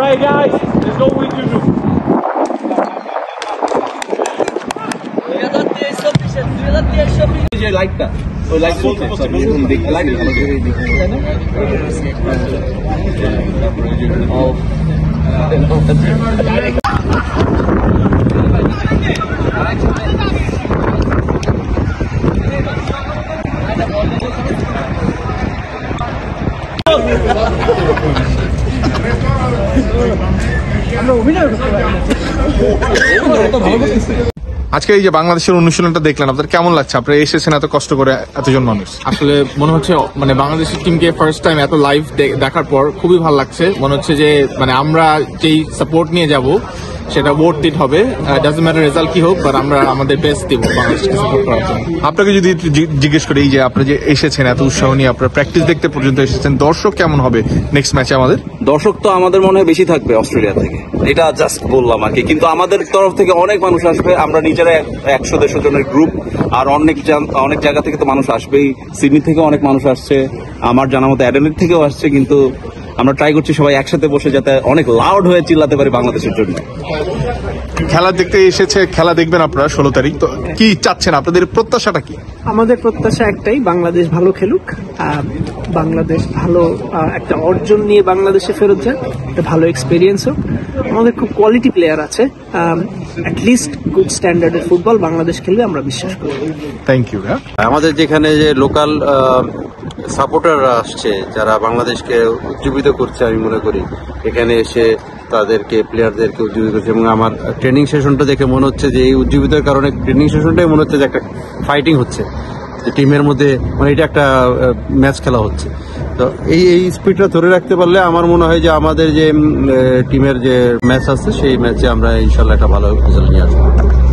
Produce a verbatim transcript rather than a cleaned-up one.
Hey guys, let's go with you. যে লাইটটা ওই লাইট বলতে বলতে বলুন দেখতে লাইট ভালো করে দেখতে আমরা অভিনয় করতে পারি ভালো করতেছে। আজকে এই যে বাংলাদেশের অনুশীলনটা দেখলেন, আপনাদের কেমন লাগছে? আপনারা এসেছেন এত কষ্ট করে, এতজন মানুষ। আসলে মনে হচ্ছে মানে বাংলাদেশের টিমকে ফার্স্ট টাইম এত লাইভ দেখার পর খুবই ভালো লাগছে। মনে হচ্ছে যে মানে আমরা যেই সাপোর্ট নিয়ে যাব সেটা ওয়ার্থ ইট হবে। ডাজন্ট ম্যাটার রেজাল্ট কি হোক, বাট আমরা আমাদের বেস্ট দিব বাংলাদেশকে সাপোর্ট করার জন্য। আপনাকে যদি জিজ্ঞেস করি, এই যে আপনি যে এসেছেন এত উৎসাহ নিয়ে, আপনারা প্র্যাকটিস দেখতে পর্যন্ত এসেছেন, দর্শক কেমন হবে নেক্সট ম্যাচে? আমাদের দর্শক তো আমাদের মনে হয় বেশি থাকবে অস্ট্রেলিয়া থেকে, এটা জাস্ট বললাম আর কি। কিন্তু আমাদের তরফ থেকে অনেক মানুষ আসবে, আমরা নিজেরা একশো দেড়শো জনের গ্রুপ, আর অনেক অনেক জায়গা থেকে তো মানুষ আসবেই। সিডনি থেকে অনেক মানুষ আসছে, আমার জানা মতো অ্যাডিলেড থেকেও আসছে। কিন্তু আমরা ট্রাই করছি সবাই একসাথে বসে যাতে অনেক লাউড হয়ে চিল্লাতে পারি বাংলাদেশের জন্য। খেলা দেখতে এসেছে, খেলা দেখবেন আপনারা ষোলো তারিখ, তো কি চাচ্ছেন? আপনাদের প্রত্যাশাটা কি? আমাদের প্রত্যাশা একটাই, বাংলাদেশ ভালো খেলুক, বাংলাদেশ ভালো একটা অর্জন নিয়ে বাংলাদেশে ফেরত যাক, একটা ভালো এক্সপিরিয়েন্স হোক। আমাদের খুব কোয়ালিটি প্লেয়ার আছে, অ্যাটলিস্ট গুড স্ট্যান্ডার্ডের ফুটবল বাংলাদেশ খেলবে আমরা বিশ্বাস করি। Thank you. হ্যাঁ, আমাদের যেখানে যে লোকাল সাপোর্টাররা আসছে, যারা বাংলাদেশকে উজ্জীবিত করছে, আমি মনে করি এখানে এসে তাদেরকে প্লেয়ারদেরকে উজ্জীবিত করছে। এবং আমার ট্রেনিং সেশনটা দেখে মনে হচ্ছে যে এই উজ্জীবিতের কারণে ট্রেনিং সেশনটাই মনে হচ্ছে যে একটা ফাইটিং হচ্ছে, যে টিমের মধ্যে মানে এটা একটা ম্যাচ খেলা হচ্ছে। তো এই এই স্পিডটা ধরে রাখতে পারলে আমার মনে হয় যে আমাদের যে টিমের যে ম্যাচ আছে সেই ম্যাচে আমরা ইনশাল্লাহ একটা ভালো রেজাল্ট নিয়ে আসবো।